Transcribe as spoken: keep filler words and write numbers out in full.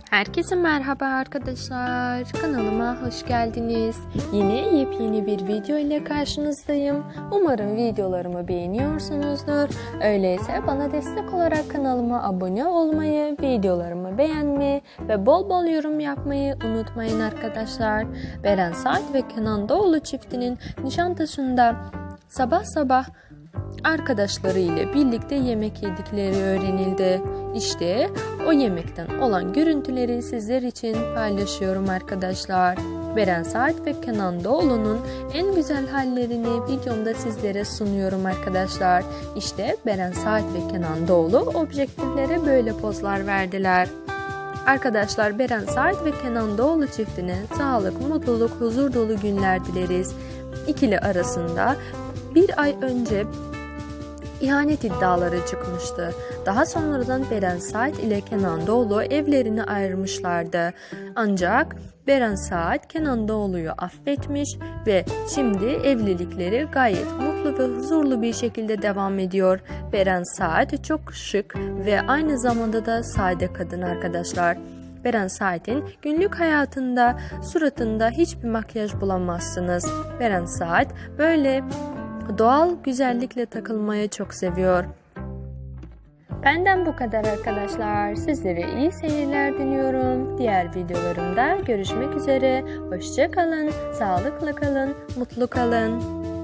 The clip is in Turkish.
Herkese merhaba arkadaşlar. Kanalıma hoş geldiniz. Yine yepyeni bir video ile karşınızdayım. Umarım videolarımı beğeniyorsunuzdur. Öyleyse bana destek olarak kanalıma abone olmayı, videolarımı beğenmeyi ve bol bol yorum yapmayı unutmayın arkadaşlar. Beren Saat ve Kenan Doğulu çiftinin Nişantaşı'nda sabah sabah arkadaşları ile birlikte yemek yedikleri öğrenildi. İşte o yemekten olan görüntüleri sizler için paylaşıyorum arkadaşlar. Beren Saat ve Kenan Doğulu'nun en güzel hallerini videomda sizlere sunuyorum arkadaşlar. İşte Beren Saat ve Kenan Doğulu objektiflere böyle pozlar verdiler. Arkadaşlar, Beren Saat ve Kenan Doğulu çiftine sağlık, mutluluk, huzur dolu günler dileriz. İkili arasında bir ay önce İhanet iddiaları çıkmıştı. Daha sonradan Beren Saat ile Kenan Doğulu evlerini ayırmışlardı. Ancak Beren Saat Kenan Doğulu'yu affetmiş ve şimdi evlilikleri gayet mutlu ve huzurlu bir şekilde devam ediyor. Beren Saat çok şık ve aynı zamanda da sade kadın arkadaşlar. Beren Saat'in günlük hayatında suratında hiçbir makyaj bulamazsınız. Beren Saat böyle doğal güzellikle takılmayı çok seviyor. Benden bu kadar arkadaşlar. Sizlere iyi seyirler diliyorum. Diğer videolarımda görüşmek üzere. Hoşça kalın, sağlıklı kalın, mutlu kalın.